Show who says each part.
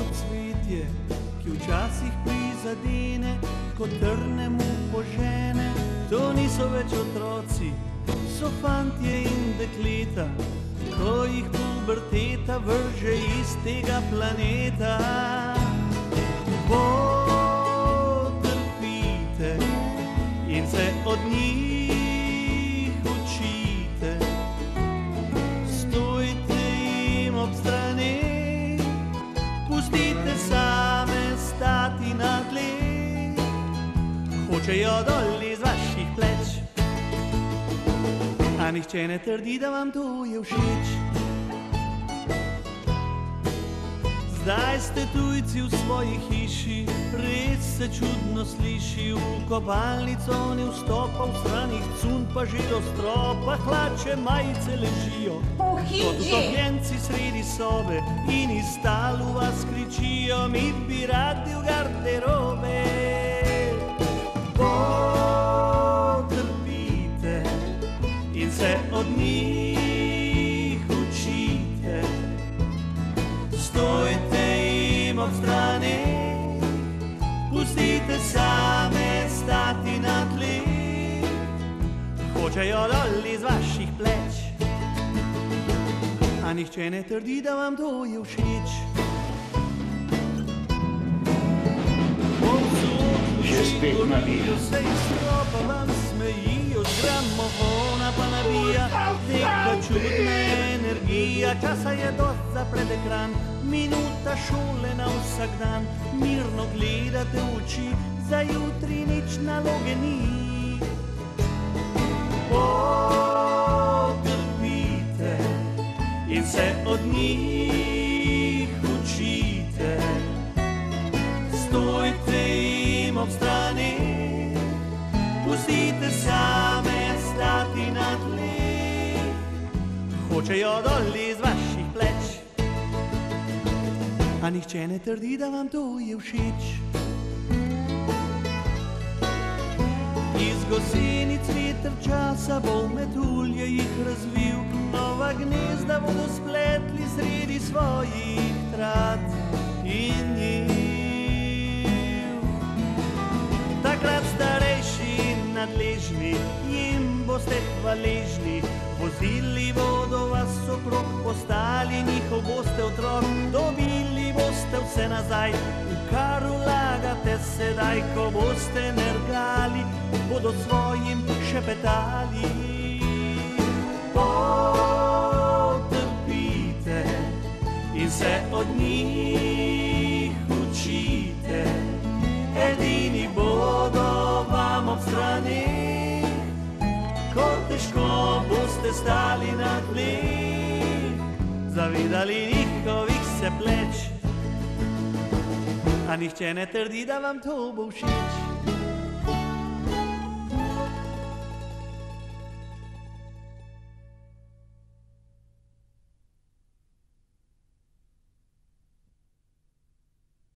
Speaker 1: cvetje, ki včasih prizadene, ko trnemu požene. To niso več otroci, so fantje in dekleta, ko jih puberteta vrže iz tega planeta. Potrpite in se od njih učite, stojite jim ob strani, pustite same stati na tleh, hočejo dol iz vaših pleč. A nihče ne trdi, da vam to je všeč. Zdaj ste tujci v svoji hiši, res se čudno sliši, v kopalnico ne vstopa, v stranih cun pa že do stropa, hlače, majice ležijo kot utopljenci sredi sobe in iz tal v vas kričijo, mi bi radi v garderobe. Potrpite in se od njih učite, stojite jim ob strani, pustite same stati na tleh, hočejo dol iz vaših pleč. A nihče ne trdi, da vam to je všeč.
Speaker 2: Že spet nabija.
Speaker 1: Se iz stropa vam smejijo, z gramofona pa nabija neka čudna energija. Časa je dost za pred ekran, minuta šole na vsak dan. Mirno gledate v oči, za jutri nič naloge ni. Potrpite in se od njih učite, stojite jim ob strani, pustite same stati na tleh, hočejo dol iz vaših pleč. A nihče ne trdi, da vam to je všeč. Iz gosenic veter časa bo metulje jih razvil, nova gnezda bodo spletli sredi svojih trat in njiv. Takrat starejši in nadležni jim boste hvaležni, vozili bodo vas okrog, postali njihov boste otrok, dobili boste vse nazaj, v kar vlagate sedaj, ko boste nergali, bodo svojim šepetali. Potrpite in se od njih učite, edini bodo vam ob strani, ko težko boste stali na tleh, zavidali njihovih se pleč. A nihče ne trdi, da vam to bo všeč.